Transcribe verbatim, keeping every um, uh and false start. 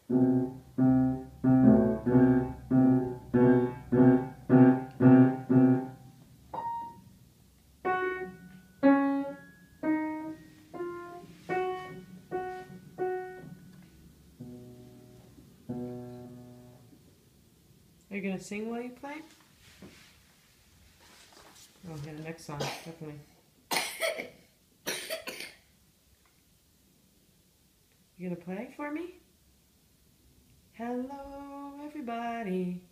Are you gonna sing while you play? Oh, yeah, the next song, definitely. You gonna play for me? Hello, everybody.